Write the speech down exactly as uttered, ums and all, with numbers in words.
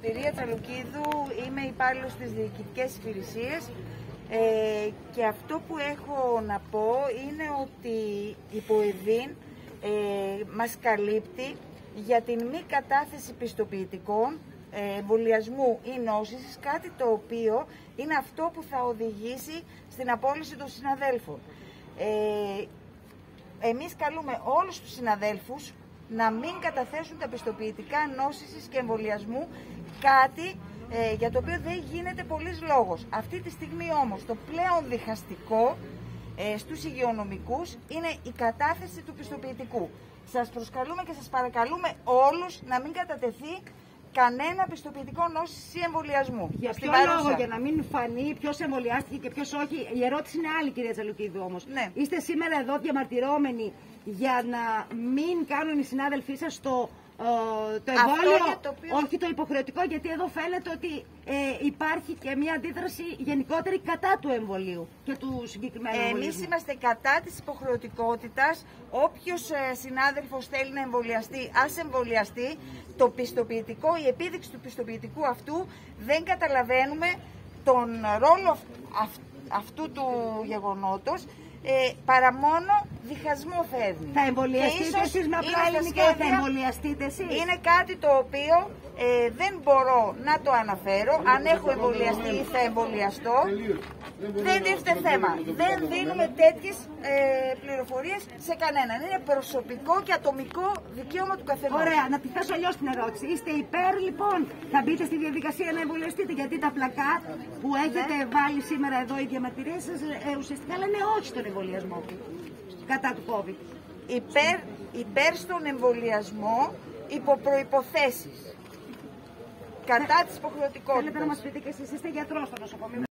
Πυρία Τσαλουκίδου, είμαι υπάλληλος στις διοικητικές υπηρεσίες ε, και αυτό που έχω να πω είναι ότι η ΠΟΕΔΗΝ ε, μας καλύπτει για την μη κατάθεση πιστοποιητικών ε, εμβολιασμού ή νόσησης, κάτι το οποίο είναι αυτό που θα οδηγήσει στην απόλυση των συναδέλφων. Ε, εμείς καλούμε όλους τους συναδέλφους να μην καταθέσουν τα πιστοποιητικά νόσησης και εμβολιασμού, κάτι ε, για το οποίο δεν γίνεται πολύς λόγος. Αυτή τη στιγμή όμως το πλέον διχαστικό ε, στους υγειονομικούς είναι η κατάθεση του πιστοποιητικού. Σας προσκαλούμε και σας παρακαλούμε όλους να μην κατατεθεί κανένα πιστοποιητικό νόσησης ή εμβολιασμού. Για ποιο λόγο, για να μην φανεί ποιος εμβολιάστηκε και ποιος όχι? Η ερώτηση είναι άλλη, κυρία Τσαλουκίδου, όμως. Ναι. Είστε σήμερα εδώ διαμαρτυρόμενοι για να μην κάνουν οι συνάδελφοί σας το, ε, το εμβόλιο, το οποίο... όχι το υποχρεωτικό, γιατί εδώ φαίνεται ότι ε, υπάρχει και μια αντίδραση γενικότερη κατά του εμβολίου και του συγκεκριμένου εμβολίου. Εμείς είμαστε κατά της υποχρεωτικότητας. Όποιος ε, συνάδελφος θέλει να εμβολιαστεί, ας εμβολιαστεί. Το πιστοποιητικό, η επίδειξη του πιστοποιητικού αυτού, δεν καταλαβαίνουμε τον ρόλο αυ, αυ, αυτού του γεγονότος, ε, παρά μόνο διχασμό φέρνει. Θα εμβολιαστείτε εσείς με απλά ελληνικά, θα εμβολιαστείτε εσείς? Είναι κάτι το οποίο ε, δεν μπορώ να το αναφέρω. Αν έχω εμβολιαστεί ή θα εμβολιαστώ, δεν τίθεται θέμα. Δεν δίνουμε τέτοιες ε, πληροφορίες σε κανέναν. Είναι προσωπικό και ατομικό δικαίωμα του καθενός. Ωραία, να τη θέσω αλλιώς την ερώτηση. Είστε υπέρ, λοιπόν, θα μπείτε στη διαδικασία να εμβολιαστείτε? Γιατί τα πλακάτ που έχετε ναι. βάλει σήμερα εδώ, οι διαμαρτυρίες σας, ε, ουσιαστικά λένε όχι στον εμβολιασμό κατά του COVID. Υπέρ, υπέρ στον εμβολιασμό υπό προϋποθέσεις. Κατά της υποχρεωτικότητας. Θέλετε να μας πείτε και εσείς, είστε γιατρός στο νοσοκομείο?